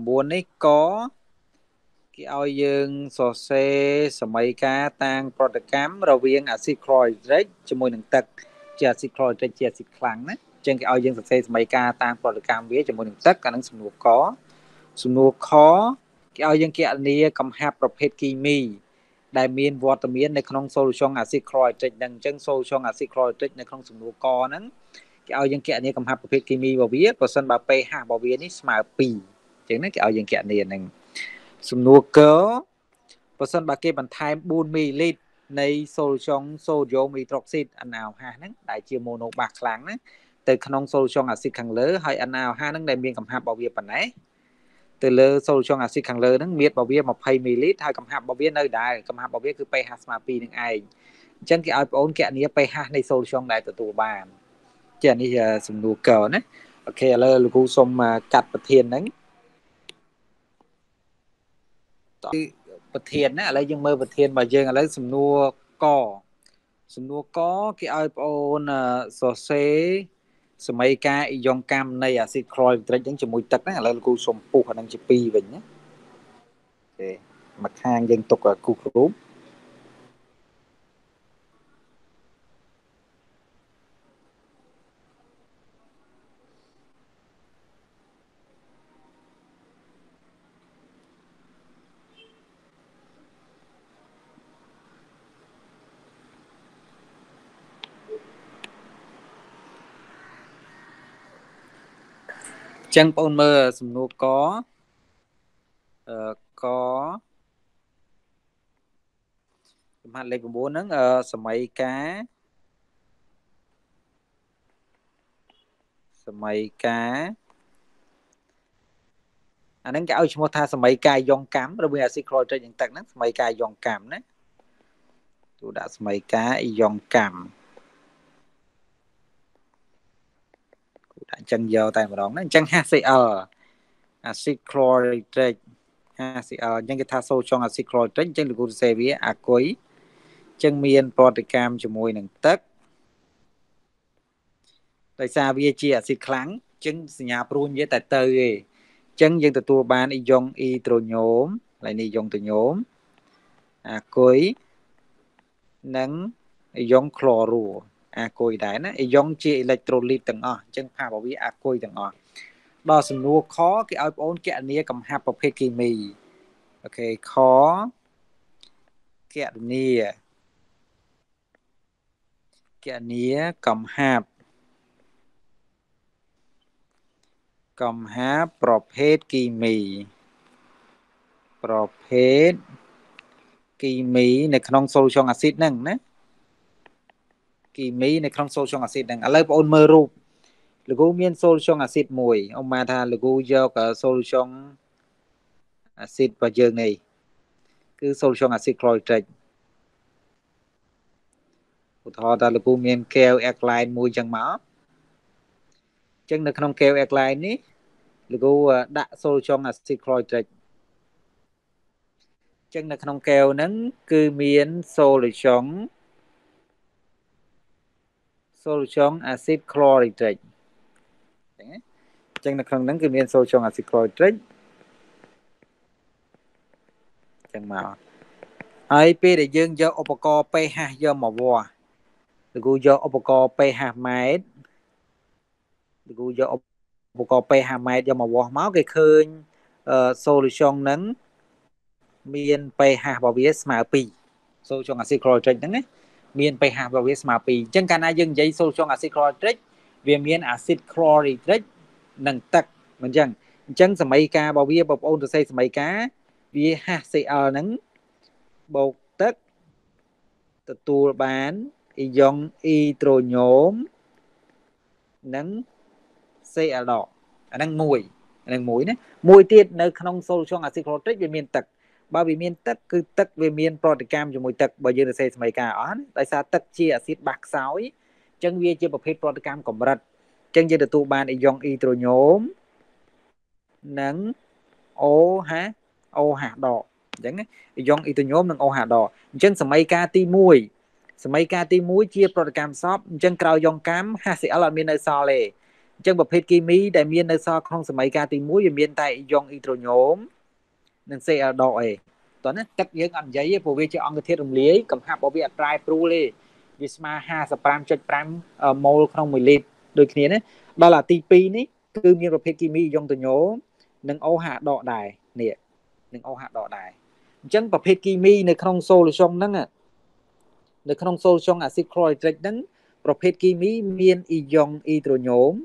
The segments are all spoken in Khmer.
9នេះក៏គេឲ្យយើងសរសេរសម័យកាលតាំងប្រតិកម្មរវាងអាស៊ីតក្លរីដ្រិកជាមួយនឹងទឹកជាអាស៊ីតក្លរីដ្រិកជាអាស៊ីតខ្លាំងណាអញ្ចឹងគេឲ្យយើងសរសេរសម័យកាលតាំងប្រតិកម្មវាជាមួយនឹងទឹកអានឹងសំណួរកសំណួរខគេឲ្យយើងគណនាកំហាប់ប្រភេទគីមីដែលមានវត្តមាននៅក្នុង solution អាស៊ីតក្លរីដ្រិកហ្នឹងអញ្ចឹង solution អាស៊ីតក្លរីដ្រិកនៅក្នុងសំណួរកហ្នឹងគេឲ្យយើងគណនាកំហាប់ប្រភេទគីមីរបស់វាប្រសិនបើ pH របស់វានេះស្មើ2អញ្ចឹងណាគេឲ្យយើងគណនាហ្នឹងសំណួរកប្រសិនបើគេបន្ថែម4មីលីលីត្រនៃ solution sodium hydroxide NaOH ហ្នឹងដែលជា monobase ខ្លាំងណាទៅក្នុង solution អាស៊ីតខាងលើហើយ NaOH ហ្នឹងដែលមានកំហាប់របស់វាប៉ុណ្ណេះទៅលើ solution អាស៊ីតខាងលើហ្នឹងមានរបស់វា20មីលីលីត្រហើយកំហាប់របស់វានៅដែរកំហាប់របស់វាគឺ pH ស្មើ2នឹងឯងអញ្ចឹងគេឲ្យបងអូនគណនា pH នៃ solution ដែលទទួលបានចានេះសំណួរកណាអូខេឥឡូវលោកគ្រូសូមកាត់ប្រធានហ្នឹងប្រធានណាឥឡូវយើងមើលប្រធានរបស់យើងឥឡូវសំណួរកសំណួរកគេឲ្យបងអូនសរសេរសម័យកាលអ៊ីយ៉ុងកម្មនៃអាស៊ីតក្លរីដ្រិកហ្នឹងជាមួយទឹកណាឥឡូវលោកគ្រូសូមពុះអាហ្នឹងជា2វិញណាអូខេមកខាងយើងទុកគូរូបចឹងបងអូនមើលសំណួរកចំហាត់លេខ9ហ្នឹងសម័យកាលអាហ្នឹងគេឲ្យឈ្មោះថាសម័យកាលយ៉ុងកម្មរវាងអាស៊ីតក្លរីដ្រិកនិងទឹកហ្នឹងសម័យកាលយ៉ុងកម្មណាទូដាក់សម័យកាលយ៉ុងកម្មអញ្ចឹងយកតែម្ដងណាអញ្ចឹង HCl អាស៊ីតក្លរីដ្រិក HCl អញ្ចឹងគេថា solution អាស៊ីតក្លរីដ្រិកអញ្ចឹងលោកគ្រូសរសេរវាអាគុយអញ្ចឹងមានប្រតិកម្មជាមួយនឹងទឹកដោយសារវាជាអាស៊ីតខ្លាំងអញ្ចឹងសញ្ញាព្រួញវាតែទៅទេអញ្ចឹងយើងទទួលបានអ៊ីយ៉ុងអ៊ីត្រូញ៉ូមហើយនេះអ៊ីយ៉ុងត្រូញ៉ូមអាគុយនិងអ៊ីយ៉ុងក្លរ៉ូអាគុយដែរណាអ៊ីយ៉ុងជាអ៊ីឡិចត្រូលីតទាំងអស់អញ្ចឹងផាសរបស់វាអាគុយទាំងអស់ដល់សំណួរខគេឲ្យបងអូនគណនាកំហាប់ប្រភេទគីមីអូខេខគណនាកំហាប់ប្រភេទគីមីនៅក្នុង solution អាស៊ីតហ្នឹងណាគីមីនៅក្នុង solution អាស៊ីតហ្នឹងឥឡូវបងអូនមើលរូបលោកគ្រូមាន solution អាស៊ីតមួយអ៊ំម៉ាថាលោកគ្រូយក solution អាស៊ីតរបស់យើងនេះគឺ solution អាស៊ីតក្លរីដ្រិកឧទាហរណ៍ថាលោកគ្រូមានកែវ alkaline មួយចឹងមកអញ្ចឹងនៅក្នុង កែវ alkaline នេះលោកគ្រូដាក់ solution អាស៊ីតក្លរីដ្រិកអញ្ចឹងនៅក្នុងកែវហ្នឹងគឺមាន solution អាស៊ីតក្លរីដ្រិកអញ្ចឹងនៅក្នុងហ្នឹងគឺមាន solution អាស៊ីតក្លរីដ្រិកអញ្ចឹងមកហើយពេលដែលយើងយកឧបករណ៍ pH យកមកវាស់លោកគ្រូយកឧបករណ៍ pH ម៉ែត្រលោកគ្រូយកឧបករណ៍ pH ម៉ែត្រយកមកវាស់មកគេឃើញsolution ហ្នឹងមាន pH របស់វាស្មើ2 solution អាស៊ីតក្លរីដ្រិកហ្នឹងណាមាន pH របស់វាស្មើ2អញ្ចឹងកាលណាយើងនិយាយ solution អាស៊ីតក្លរីដ្រិកវាមានអាស៊ីតក្លរីដ្រិកនិងទឹកមិនអញ្ចឹងសម័យកាលរបស់វាបងប្អូនសរសេរសម័យកាលវា HCl ហ្នឹងបូកទឹកទទួលបានអ៊ីយ៉ុងអ៊ីត្រូញ៉ូមនិង Cl អាហ្នឹងមួយណាមួយទៀតនៅក្នុង solution អាស៊ីតក្លរីដ្រិកវាមានទឹកបើវាមានទឹកគឺទឹកវាមានប្រតិកម្មជាមួយទឹកបើយើងសរសេរសម័យកាលអស់ដោយសារទឹកជាអាស៊ីតបាសខ្សោយអញ្ចឹងវាជាប្រភេទប្រតិកម្មកម្រិតអញ្ចឹងយើងទទួលបានអ៊ីយ៉ុងអ៊ីត្រូញ៉ូមនិង OH ដកអញ្ចឹងអ៊ីយ៉ុងអ៊ីត្រូញ៉ូមនិង OH ដកអញ្ចឹងសម័យកាលទី1ជាប្រតិកម្មសពអញ្ចឹងក្រោយយ៉ុងកម្ម HCl អត់មាននៅសល់ទេ Chẳng bộ phết ký mi đại miên nơi so không sớm mấy ca tìm mũi về miên tại dòng intro nhóm nên sẽ ở đội tuấn á chắc những anh giấy phổ biến cho ông cái thiết đồng lý cầm hạp bảo vệ trai pro lê Visma 55.5 mol không 10 lít đôi khi đấy đó là TP ní cứ miên bộ phết ký mi dòng từ nhóm nâng ô hạ đọ đài nè nâng ô hạ đọ đài chẳng bộ phết ký mi nơi không solution nâng à nơi không solution acid chlorhydric nâng bộ phết ký mi miên dòng intro nhóm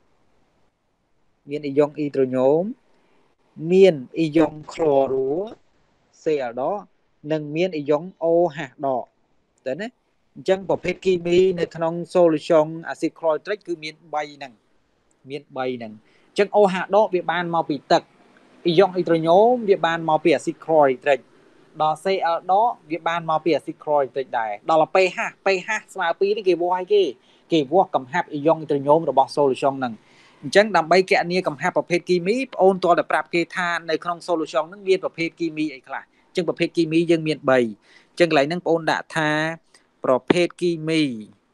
miên dòng intro nhóm miên dòng chlorua xe ở đó nâng miên dòng ô hạt đỏ đấy nè chẳng bộ phết kimiในក្នុង solution acid chlorhydric គឺមាន3ហ្នឹងមាន3ហ្នឹងចឹងអូហាដកវាបានមកពីទឹកអ៊ីយ៉ុងអ៊ីត្រូញូមវាបានមកពី acid chlorhydric ដល់ Cl ដកវាបានមកពី acid chlorhydric ដែរដល់ pH ស្មើ2នេះគេវាស់ឲ្យគេវាស់កំហាប់អ៊ីយ៉ុងអ៊ីត្រូញូមរបស់ solution ហ្នឹងអញ្ចឹងដើម្បីគណនាកំហាប់ប្រភេទគីមីបងអូនតើតែប្រាប់គេថានៅក្នុង solution ហ្នឹងមានប្រភេទគីមីអីខ្លះអញ្ចឹងប្រភេទគីមីយើងមាន3អញ្ចឹងកន្លែងហ្នឹងបងអូនដាក់ថាប្រភេទគីមី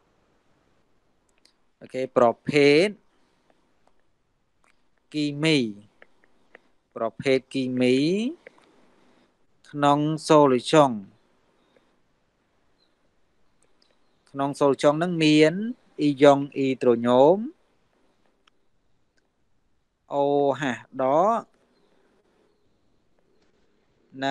អូខេប្រភេទគីមីប្រភេទគីមីក្នុង solution ហ្នឹងមានអ៊ីយ៉ុងអ៊ីត្រូញូមអូហាសដកនិង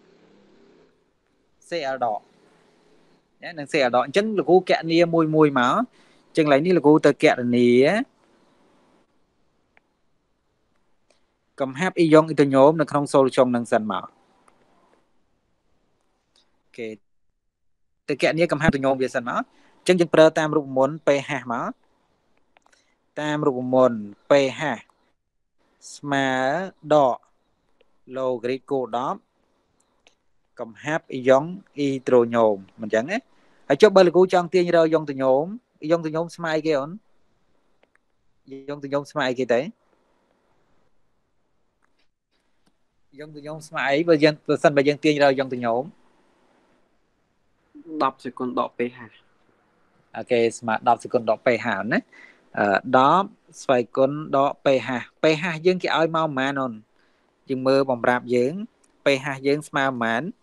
Cl ដកនឹង Cl ដកអញ្ចឹងលោកគ្រូកណនាមួយមកអញ្ចឹងឡើយនេះលោកគ្រូទៅកណនាកំហាប់អ៊ីយ៉ុងអ៊ីត្រូញូមនៅក្នុង solution នឹងសិនមកអូខេទៅកណនាកំហាប់អ៊ីត្រូញូមវាសិនមកអញ្ចឹងយើងប្រើតាមរូបមន្ត pH មកតាមរូបមន្ត pH ស្មើដក logrit គោ10កំហាប់អ៊ីយ៉ុងអ៊ីត្រូញូមមិនអញ្ចឹងណាហើយចុះបើលោកគ្រូចង់ទាញរកអ៊ីយ៉ុងត្រូញូមអ៊ីយ៉ុងត្រូញូមស្មើអីគេអូនអ៊ីយ៉ុងត្រូញូមស្មើអីគេទៅអ៊ីយ៉ុងត្រូញូមស្មើអីបើយើងប្រសិនបើយើងទាញរកអ៊ីយ៉ុងត្រូញូម 10 សេគុនដក pH អូខេស្មើ10សេគុនដក pH ណា10ស្វ័យគុណដក pH យើងគេឲ្យមកប្រហែលអូនយើងមើលបំរាប់យើង pH យើងស្មើប្រហែល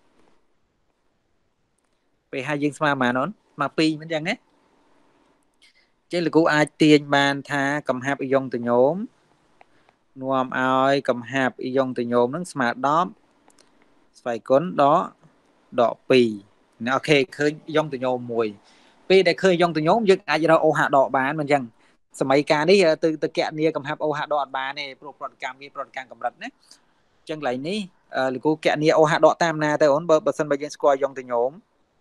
pH យើងស្មើប្រហែលអូនស្មើ2មិនអញ្ចឹងណាចឹងលោកគ្រូអាចទាញបានថាកំហាប់អ៊ីយ៉ុងត្រូញូមនាំឲ្យកំហាប់អ៊ីយ៉ុងត្រូញូមនឹងស្មើ10ស្វ័យគុណដក2ណាអូខេឃើញអ៊ីយ៉ុងត្រូញូម1ពេលដែលឃើញអ៊ីយ៉ុងត្រូញូមយើងអាចរក OH ដកបានមិនអញ្ចឹងសម័យកាលនេះទៅកណនាកំហាប់ OH ដកអត់បានទេព្រោះប្រតិកម្មវាប្រតិកម្មកម្រិតណាអញ្ចឹងកន្លែងនេះលោកគ្រូកណនា OH ដកតាមណាទៅអូនបើសិនបើយើងស្គាល់អ៊ីយ៉ុងត្រូញូម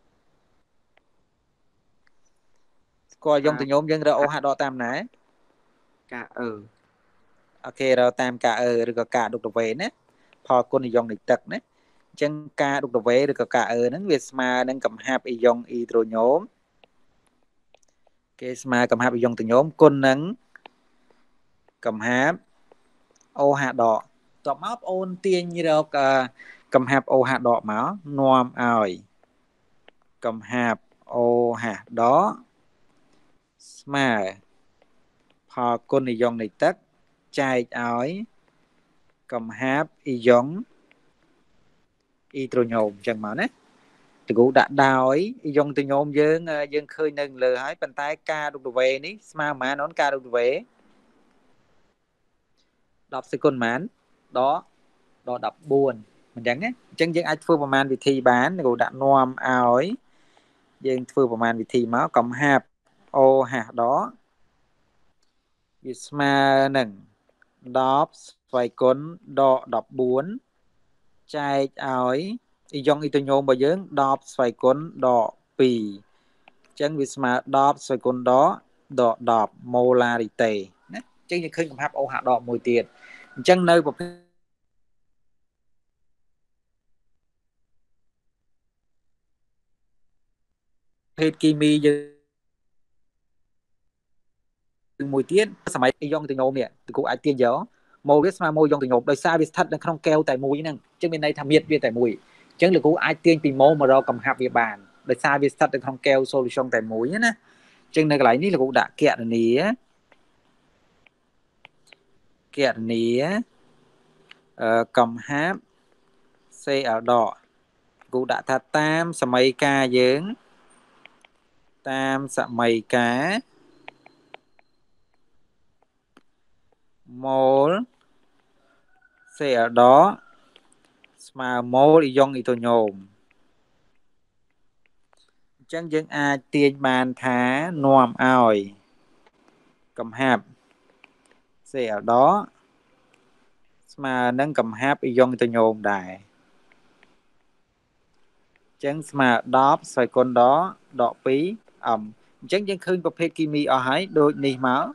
ស្គាល់អ៊ីយ៉ុងត្រូញូមយើងរក OH ដកតាមណាកាអឺអូខេរកតាមកាអឺឬក៏កាដុកវេណាផលគុណអ៊ីយ៉ុងនៃទឹកណាអញ្ចឹងកាដុកវេឬក៏កាអឺហ្នឹងវាស្មើនឹងកំហាប់អ៊ីយ៉ុងអ៊ីត្រូញូមគេស្មើកំហាប់អ៊ីយ៉ុងត្រូញូមគុណនឹងកំហាប់ OH ដកតបមកបងអូនទាញរកកំហាប់ OH ដកមកនាំឲ្យកំហាប់ OH ដកស្មើផលគុណអ៊ីយ៉ុងនៃទឹកចែកឲ្យកំហាប់អ៊ីយ៉ុងអ៊ីត្រូញូមអញ្ចឹងមកណាតគូដាក់ដោយអ៊ីយ៉ុងត្រូញូមយើងឃើញនៅលើហើយប៉ុន្តែការ W នេះស្មើប្រហែលអូនការ W 10សេគុនប្រហែលដល់14អញ្ចឹងណាអញ្ចឹងយើងអាចធ្វើប្រមាណវិធីបានគូដាក់នាំឲ្យយើងធ្វើប្រមាណវិធីមកកំហាប់ OH ដកវាស្មើនឹង10ស្វ័យគុណដក14ចែកឲ្យអ៊ីយ៉ុងអ៊ីត្រូញូមរបស់យើង10ស្វ័យគុណដក2អញ្ចឹងវាស្មើ10ស្វ័យគុណដក10 molarity ណាអញ្ចឹងយើងឃើញកំហាប់ OH ដកមួយទៀតអញ្ចឹងនៅប្រភេទគីមីយើងមួយទៀតសម័យអ៊ីយ៉ុងត្រូញូមនេះតគូអាចទាញយកម៉ូលវាស្មើម៉ូលអ៊ីយ៉ុងត្រូញូមដោយសារវាស្ថិតនៅក្នុងកែវតែមួយហ្នឹងអញ្ចឹងមានន័យថាមាត្រវាតែមួយអញ្ចឹងលោកគ្រូអាចទាញពីម៉ូលមករកកំហាប់វាបានដោយសារវាស្ថិតនៅក្នុងកែវ solution តែមួយណាអញ្ចឹងនៅកន្លែងនេះលោកគ្រូដាក់គណនា kẹt nía cầm háp xe ở đỏ cụ đã thật tam sa mây ca dưỡng tam sa mây cá mol xe ở đó mà mol đi dòng đi tôi nhồm chẳng dân ai tiền bàn thá nòm ỏi cầm hạp xe ở đó mà nâng cầm hạp đi dòng đi tôi nhồm đại chẳng mà đóp xoay con đó đọ phí chẳng dân khơiประเภท kimi ở hãy đôi nì máu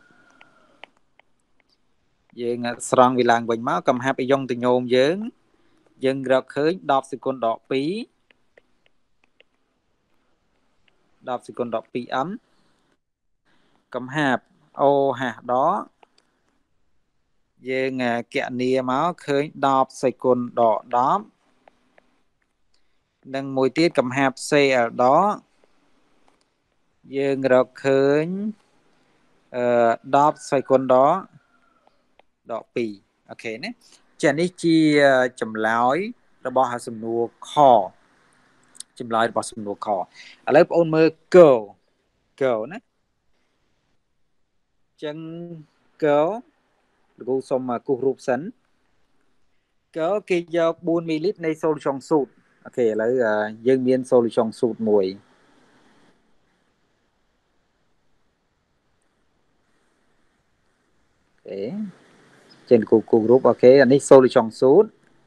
dương srong vì làng bình máu cầm hạp đi dòng tôi nhồm dưỡng dân rọc khơi đọp xoay con đọ phí đọc sự còn đọc bị ấm cầm hạp ô hạt đó dương kẹ nia máu khơi đọc sự còn đỏ đó nâng mùi tiết cầm hạp xe ở đó dương rọc khơi đọc sự còn đó đỏ bì ok nè chẳng đi chi chầm lói rồi bỏ hạt sầm nùa kho chầm lói bỏ sầm nùa kho ở lớp ôn mơ cầu nè chân cầu cô xong mà cô rụp sẵn có kia do 4 mlនៃ solution sụt ok ឥឡូវយើងមាន solution សូតមួយអូខេចេញគូរូបអូខេអានេះ solution សូត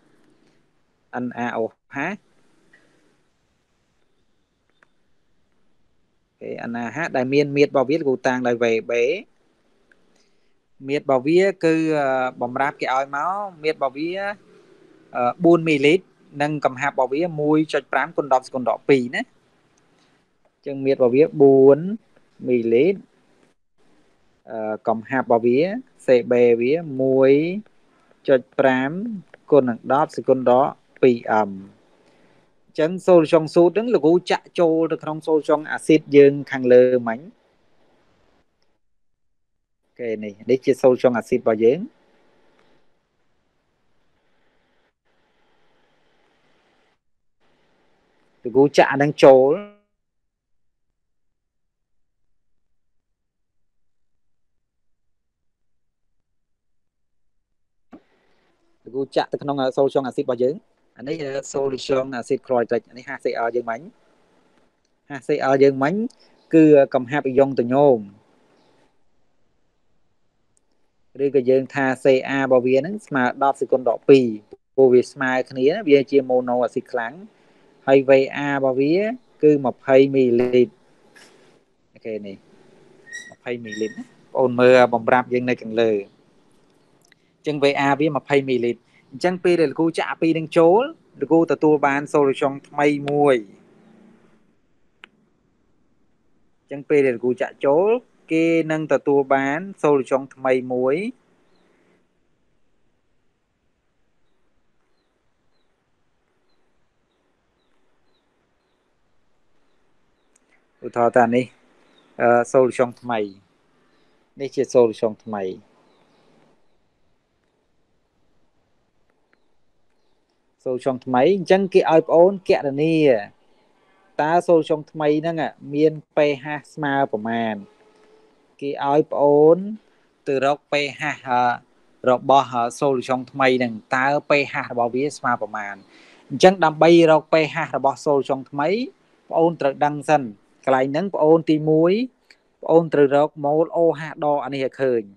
NaOH អូខេ NaH ដែលមានមាត្ររបស់វាគូតាំងដោយ VB មាត្ររបស់វាគឺបំរាប់គេឲ្យមកមាត្ររបស់វា4 ml និងកំហាប់របស់វា 1.5 គុណ10សេគុណដក2ណាចឹងមាត្ររបស់វា4 ml កំហាប់របស់វា CB វា 1.5 គុណនឹង10សេគុណដក 2m ចឹង solution សូតហ្នឹងលោកគ្រូចាក់ចូលទៅក្នុង solution acid យើងខាងលើមិញគេនេះជា solution acid របស់យើងលោកគ្រូចាក់ហ្នឹងចូលលោកគ្រូចាក់ទៅក្នុង solution acid របស់យើងអានេះ solution acid chlorhydric អានេះ HCl យើងមិញ HCl យើងមិញគឺកំហាប់អ៊ីយ៉ុងតញោមឬក៏យើងថា Ca របស់វាហ្នឹងស្មើ10សេគុណដក2ព្រោះវាស្មើគ្នាវាជា mono acid ខ្លាំងហើយ Va របស់វាគឺ20 ml អូខេនេះ20 ml បងអូនមើលបំរាប់យើងនៅខាងលើអញ្ចឹង Va វា20 ml អញ្ចឹងពេលដែលលោកគ្រូចាក់ពីនឹងចូលលោកគ្រូទទួលបាន solution ថ្មីមួយអញ្ចឹងពេលដែលលោកគ្រូចាក់ចូលគេនឹងទទួលបាន solution ថ្មីមួយឧទាហរណ៍ថានេះsolution ថ្មីនេះជា solution ថ្មី solution ថ្មីអញ្ចឹងគេឲ្យបងអូនកណនាតើ solution ថ្មីហ្នឹងមាន pH ស្មើប្រមាណគេឲ្យបងអូនទៅរក pH របស់ solution ថ្មីហ្នឹងតើ pH របស់វាស្មើប្រមាណអញ្ចឹងដើម្បីរក pH របស់ solution ថ្មីបងអូនត្រូវដឹងសិនកន្លែងហ្នឹងបងអូនទី1បងអូនត្រូវរក mol OH ដកអានេះឲ្យឃើញ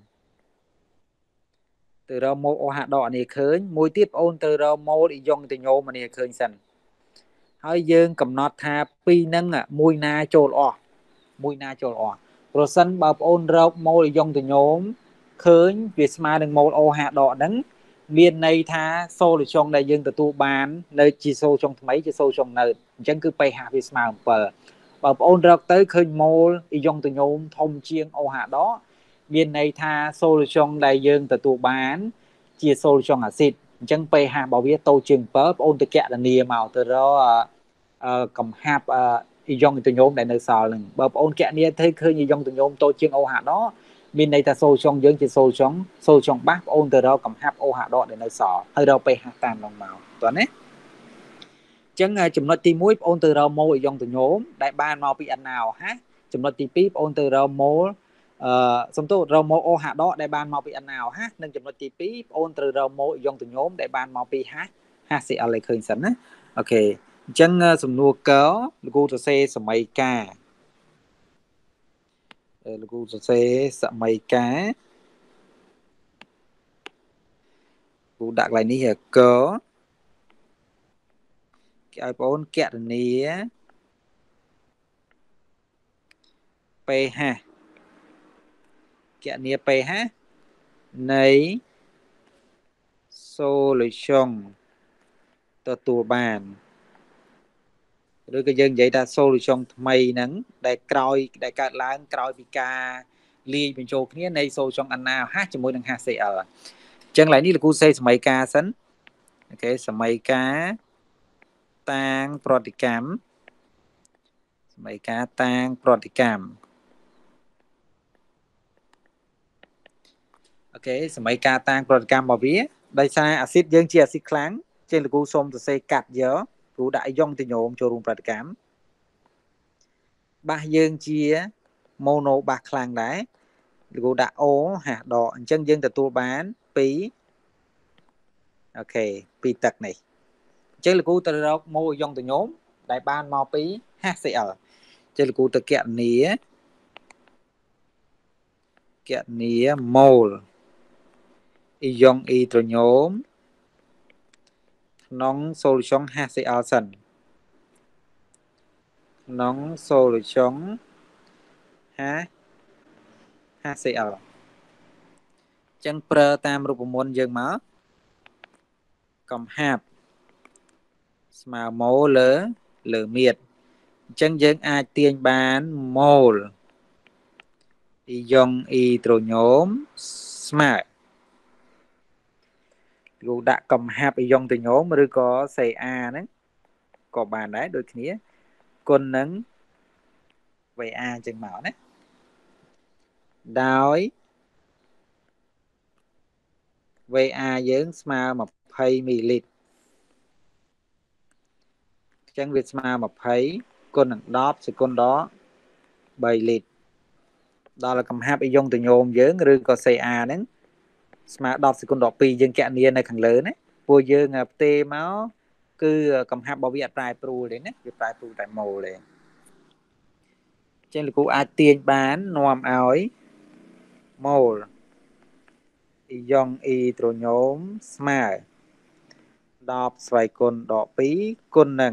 ទៅរក mol OH ដកអានេះឃើញមួយទៀតបងអូនត្រូវរក mol អ៊ីយ៉ុងតញោមអានេះឲ្យឃើញសិនហើយយើងកំណត់ថាពីរហ្នឹងមួយណាចូលអស់ប្រសិនបើបងអូនរក mol អ៊ីយ៉ុងតញោមឃើញវាស្មើនឹង mol OH ដកហ្នឹងមានន័យថា solution ដែលយើងទទួលបាននៅជា solution ថ្មីជា solution នៅអញ្ចឹងគឺ pH វាស្មើ7បើបងអូនរកទៅឃើញ mol អ៊ីយ៉ុងតញោមធំជាង OH ដកមានន័យថា solution ដែលយើងទទួលបានជា solution acid អញ្ចឹង pH របស់វាតូចជាង7បងអូនទៅកណនាមកទៅរកកំហាប់អ៊ីយ៉ុងតញោមដែលនៅសល់ហ្នឹងបើបងអូនកណនាទៅឃើញអ៊ីយ៉ុងតញោមតូចជាង OH ដកមានន័យថាសូលចុងយើងជាសូលចុងបាសអូនទៅរកកំហាប់អូហាដកដែលនៅសហើយរកពេហាតាមឡងមកតើណាចឹងចំណុចទី1បងអូនទៅរកម៉ូលឲ្យយ៉ងទៅញោមដែលបានមកពីអណោហាចំណុចទី2បងអូនទៅរកម៉ូលសំទោរកម៉ូលអូហាដកដែលបានមកពីអណោហានិងចំណុចទី2បងអូនត្រូវរកម៉ូលឲ្យយ៉ងទៅញោមដែលបានមកពីហាស៊ីអលឲ្យឃើញសិនណាអូខេអញ្ចឹងសំណួរកលោកគ្រូសរសេរសម័យកាលោកគ្រូសរសេរសម័យកាគ្រូដាក់កន្លែងនេះកគេឲ្យបងអូនកណនីpH គណនា pH នៃ solution ទទួលបានឬក៏យើងនិយាយថា solution ថ្មីហ្នឹងដែលក្រោយដែលកើតឡើងក្រោយពីការលាយបញ្ចូលគ្នានៃ solution NaOH ជាមួយនឹង HCl អញ្ចឹងឡើយនេះលោកគ្រូសេសម័យការសិនអូខេសម័យការតាងប្រតិកម្មសម័យការតាងប្រតិកម្មអូខេសម័យការតាងប្រតិកម្មរបស់វាដោយសារអាស៊ីតយើងជាអាស៊ីតខ្លាំងជាងលោកគ្រូសូមសរសេរកាត់យកគ្រូដាក់យ៉ងទៅញោមចូលរួមប្រតិកម្មបាសយើងជាម៉ូណូបាសខ្លាំងដែរលោកគ្រូដាក់អូហាដកអញ្ចឹងយើងទទួលបាន2អូខេ2ទឹកនេះអញ្ចឹងលោកគ្រូទៅរកម៉ូយ៉ងទៅញោមដែលបានមកពី HCl អញ្ចឹងលោកគ្រូទៅគណនាម៉ូលអ៊ីយ៉ុងអ៊ីត្រូញូមក្នុង solution HCl សិនក្នុង solution HCl អញ្ចឹងប្រើតាមរូបមន្តយើងមកកំហាប់ស្មើម៉ូលលើមៀតអញ្ចឹងយើងអាចទាញបានម៉ូលអ៊ីយ៉ុងអ៊ីត្រូញូមស្មើគ្រូដាក់កំហាប់អ៊ីយ៉ុងត្រូញូមឬក៏ Ca ហ្នឹងក៏បានដែរដូចគ្នាគុណនឹង Va អញ្ចឹងមកណាដោយ Va យើងស្មើ20មីលីលីត្រអញ្ចឹងវាស្មើ20គុណនឹង10សេគុណដល់3លីត្រដល់កំហាប់អ៊ីយ៉ុងទៅញោមយើងឬក៏ Ca ហ្នឹងស្មើ10សេគុណដល់2យើងគណនានៅខាងលើណាពួកយើងផ្ទេរមកគឺកំហាប់របស់វាអត់ប្រែប្រួលទេណាវាប្រែប្រួលតែម៉ូលទេអញ្ចឹងលោកគ្រូអាចទាញបាននាំឲ្យម៉ូលអ៊ីយ៉ុងអ៊ីត្រូញូមស្មើ10ស្វ័យគុណដល់2គុណនឹង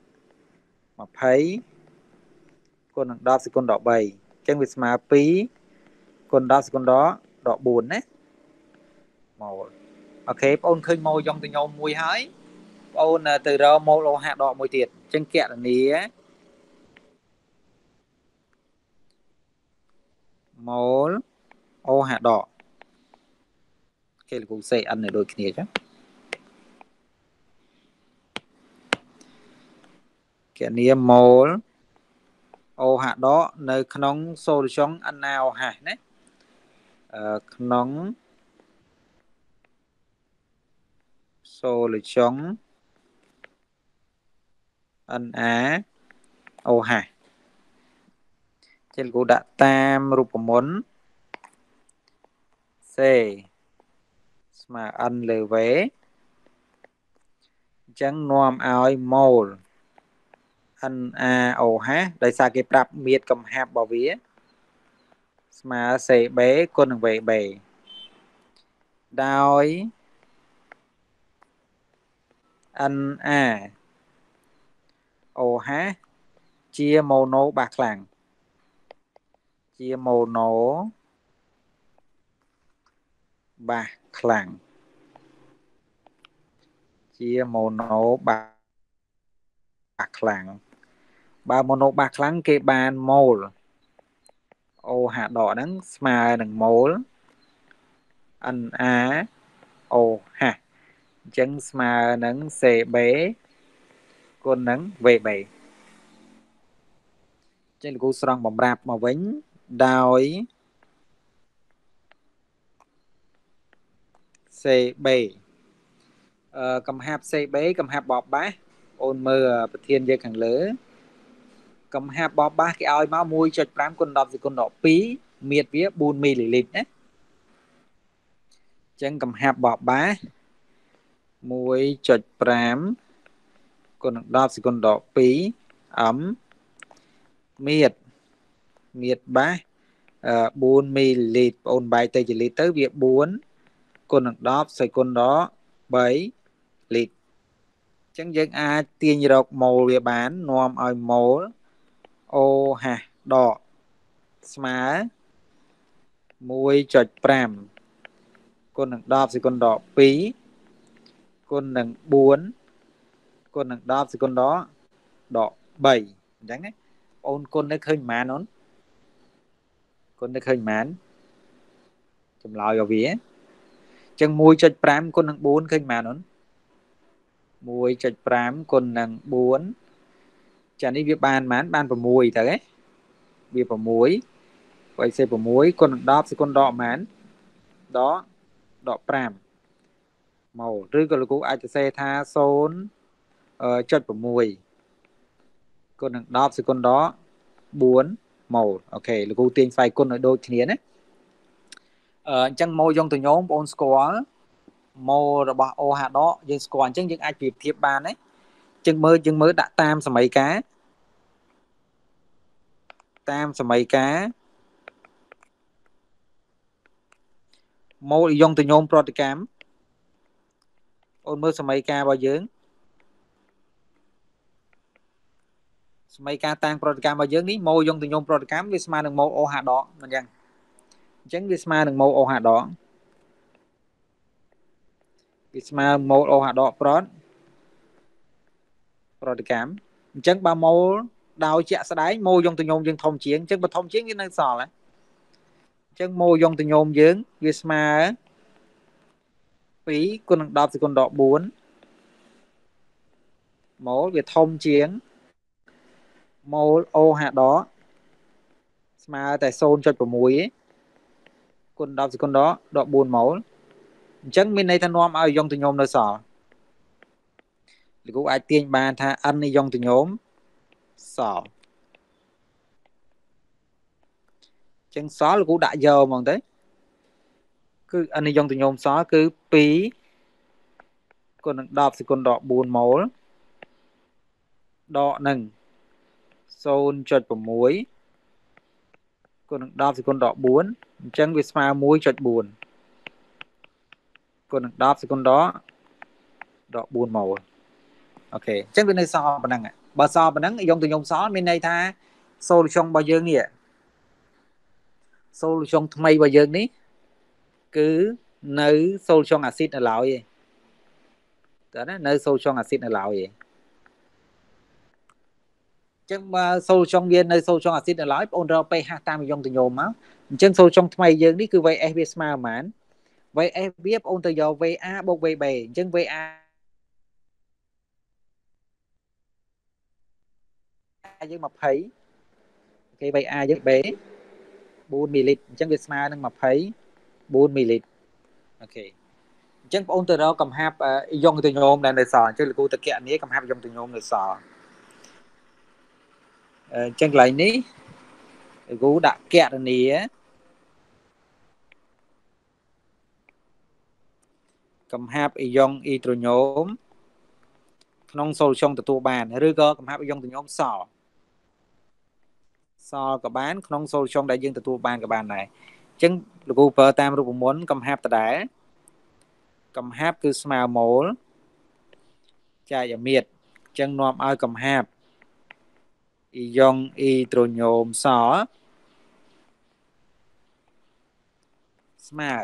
20គុណនឹង10សេគុណដល់3អញ្ចឹងវាស្មើ2គុណ10សេគុណដល់4ណាម៉ូលអូខេបងអូនឃើញម៉ូលយ៉ុងទៅញោមមួយហើយបងអូនទៅរកម៉ូលអូហាដកមួយទៀតអញ្ចឹងគណនាម៉ូលអូហាដកគេលោកគ្រូសេអិននៅដូចគ្នាចឹងគណនាម៉ូលអូហាដកនៅក្នុង solution NaOH ណាក្នុង solution NaOH ចឹងលោកគ្រូដាក់តាមរូបមន្ត C ស្មើ N លើ V អញ្ចឹងនាំឲ្យម៉ូល NaOH ដោយសារគេប្រាប់មៀតកំហាប់របស់វាស្មើ CB គុណនឹង VB ដោយ NaOH ជាម៉ូណូបាសខ្លាំងជាម៉ូណូបាសខ្លាំងជាម៉ូណូបាសខ្លាំងបើម៉ូណូបាសខ្លាំងគេបានម៉ូលអូហាដកហ្នឹងស្មើនឹងម៉ូល NaOH អញ្ចឹងស្មើនឹង CB គុណនឹង VB អញ្ចឹងលោកគ្រូស្រង់បំរាប់មកវិញដោយ CB កំហាប់ CB កំហាប់បបបាសអូនមើលប្រធានយើងខាងលើកំហាប់បបបាសគេឲ្យមក 1.5 គុណ10សេគុណដក2មៀតវា4មីលីលីត្រណាអញ្ចឹងកំហាប់បបបាស 1.5 គុណ10សេគុណដក2អំមៀតបាស4មីលីលីត្របងអូនបែកទៅជាលីត្រទៅវា4គុណ10សេគុណដក3លីត្រអញ្ចឹងយើងអាចទាញរកម៉ូលវាបាននាំឲ្យម៉ូល OH ដកស្មើ 1.5 គុណនឹង10សេគុណដក2គុណនឹង4គុណនឹង10សេគុណដក3អញ្ចឹងណាបងអូនគុណនៅឃើញប៉ុន្មានអូនគុណនៅឃើញប៉ុន្មានចម្លើយឲ្យវាអញ្ចឹង 1.5 គុណនឹង4ឃើញប៉ុន្មានអូន 1.5 គុណនឹង4ចានេះវាបានប៉ុន្មានបាន6ទៅហ៎វា6បើសេ6គុណនឹង10សេគុណដកប៉ុន្មានដក5ម៉ូលឬក៏លោកគ្រូអាចសរសេរថា0.6គុណនឹង10សេគុណដក4ម៉ូលអូខេលោកគ្រូទាញស្វ័យគុណឲ្យដូចគ្នាណាអញ្ចឹងម៉ូលយងទៅញោមបងអូនស្គាល់ម៉ូលរបស់ OH ដកយើងស្គាល់អញ្ចឹងយើងអាចប្រៀបធៀបបានណាយើងមើលដាក់តាមសម័យកាលម៉ូលយងទៅញោមប្រតិកម្មអូនមើលសម័យកាលរបស់យើងសម័យកាលតាំងប្រតិកម្មរបស់យើងនេះម៉ូលយងទៅញោមប្រតិកម្មវាស្មើនឹងម៉ូល OH ដកមិនអញ្ចឹងវាស្មើនឹងម៉ូល OH ដកវាស្មើម៉ូល OH ដកប្រតិកម្មអញ្ចឹងបើម៉ូលដោយជាក់ស្ដែងម៉ូលយងទៅញោមយើងធំជាងអញ្ចឹងបើធំជាងវានៅសល់ហ៎អញ្ចឹងម៉ូលយងទៅញោមយើងវាស្មើ2គុណនឹង10សេគុណដក4ម៉ូលវាធំជាងម៉ូល OH ដកស្មើតែ 0.6 គុណ10សេគុណដក4ម៉ូលអញ្ចឹងមានន័យថានាំឲ្យយងទៅញោមនៅសល់លោកគ្រូអាចទាញបានថា n នេះយងទៅញោមសល់អញ្ចឹងសល់លោកគ្រូដាក់យកហ្មងទៅគឺ n នេះយងទៅញោមសល់គឺ2គុណនឹង10សេគុណដក4ម៉ូលដកនឹង 0.6 គុណនឹង10សេគុណដក4អញ្ចឹងវាស្មើ 1.4 គុណនឹង10សេគុណដក4ម៉ូលអូខេអញ្ចឹងវានៅសល់ប៉ុណ្ណឹងបើសល់ប៉ុណ្ណឹងយងទៅញោមសល់មានន័យថា solution របស់យើងនេះ solution ថ្មីរបស់យើងនេះគឺនៅ solution acid នៅឡើយទេតើណានៅ solution acid នៅឡើយទេអញ្ចឹងបើ solution វានៅ solution acid នៅឡើយបងអូនរក pH តាមយងទៅញោមមកអញ្ចឹង solution ថ្មីយើងនេះគឺ VS វាស្មើប៉ុន្មាន VS វាបងអូនទៅយក VA បូក VB អញ្ចឹង VA យើង20អូខេ VA យើង B 4មីលីលីត្រអញ្ចឹងវាស្មើនឹង24មីលីលីត្រអូខេអញ្ចឹងបងអូនទៅរកកំហាប់យងទៅញោមដែលនៅសល់អញ្ចឹងលោកគ្រូតកៈនេះកំហាប់យងទៅញោមនៅសល់អញ្ចឹងកន្លែងនេះលោកគ្រូដាក់កណនីកំហាប់អ៊ីយ៉ុងអ៊ីត្រូញូមក្នុង solution ទទួលបានឬក៏កំហាប់អ៊ីយ៉ុងទៅញោមសល់ក៏បានក្នុង solution ដែលយើងទទួលបានក៏បានដែរអញ្ចឹងលោកគ្រូប្រើតាមរូបមន្តកំហាប់ដដែលកំហាប់គឺស្មើម៉ូលចែកអាមៀតអញ្ចឹងនាំឲ្យកំហាប់អ៊ីយ៉ុងអ៊ីត្រូញូមសល់ស្មើ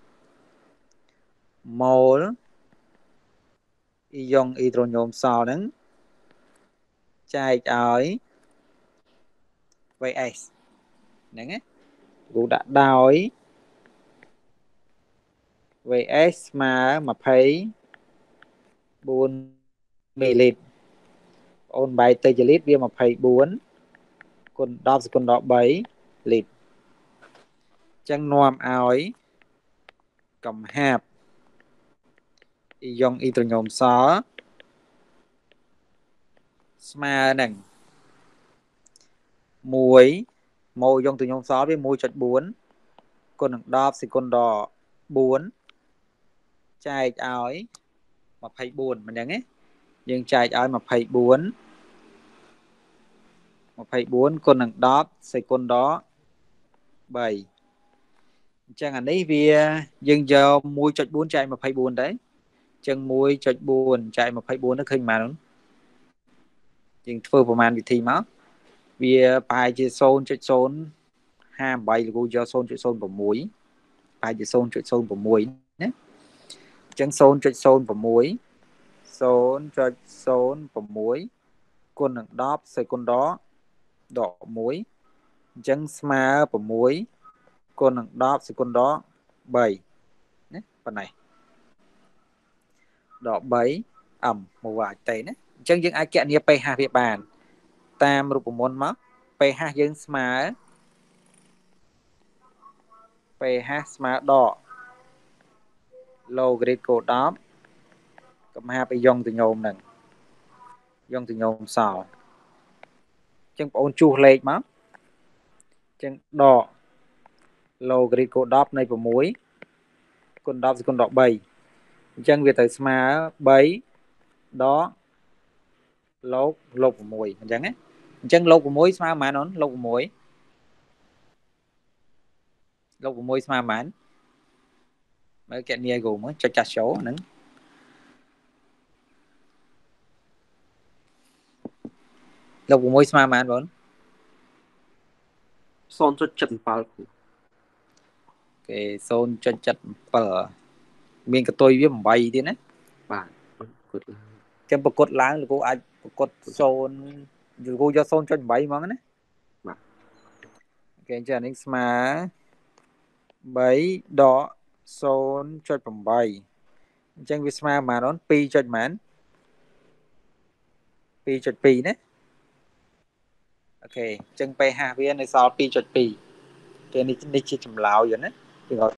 ម៉ូលអ៊ីយ៉ុងអ៊ីត្រូញូមសល់ហ្នឹងចែកឲ្យ VS ហ្នឹងណាគ្រូដាក់ដោយ VS ស្មើ24មីលីលីត្រអូនបែកទៅជាលីត្រវា24គុណ10សេគុណដក3លីត្រអញ្ចឹងនាំឲ្យកំហាប់ dòng y từ nhôm xó sma nằng muối môi dòng từ nhôm xó với môi chật 4 con nằng đọp xì con đỏ 4 chai ỏi mà phải buồn mình ấy nhưng chai ỏi mà phải 4 con nằng đọp xì con đó 7 chẳng hạn đấy vì dừng giờ môi chật 4 chai mà phải buồn đấy chân môi chật 4 chai mà phải 4 nó khinh mà đúng nhưng phơประมาณ វិធីមកវាប្រហែលជា 0.058 លោកយក 0.06 ប្រហែលជា 0.06 ណាអញ្ចឹង 0.06 0.06 គុណនឹង 10 សេគុនដដក 1 អញ្ចឹងស្មើ 6 គុណនឹង 10 សេគុនដ3ណាប៉ុណ្ណេះដក 3 អំមកវាទេណាអញ្ចឹងយើងអាចគណនា pH វាបានតាមរូបមន្តមក pH យើងស្មើ pH ស្មើដក logarit កូដ10កម្ហាទៅយងទៅញោមហ្នឹងយងទៅញោមសល់អញ្ចឹងបងអូនជួសលេខមកអញ្ចឹងដក logarit កូដ10នៃ6គុណ10សេគុណដក3អញ្ចឹងវាទៅស្មើ 3 ដក លប 6អញ្ចឹងណាអញ្ចឹងលប 6 ស្មើប៉ុន្មានអូនលប 6 លប 6 ស្មើប៉ុន្មានមើលកណនីគូមើលចុចចាស់ចូលហ្នឹងលប 6 ស្មើប៉ុន្មានបង 0.77 គេ 0.77 មានកតុយវា8ទៀតណាបាទគត់ចាំប្រកួតឡើងលោកគ្រូអាចប្រកួត0លោកគ្រូយក 0.8 ហ្មងណាបាទគេអញ្ចឹងនេះស្មើ3 ដក 0.8 អញ្ចឹងវាស្មើប៉ុន្មានអូន 2 ចុចប៉ុន្មាន 2.2 ណាអូខេអញ្ចឹង pH វានៅសល់ 2.2 គេនេះជាចម្លើយណាគេ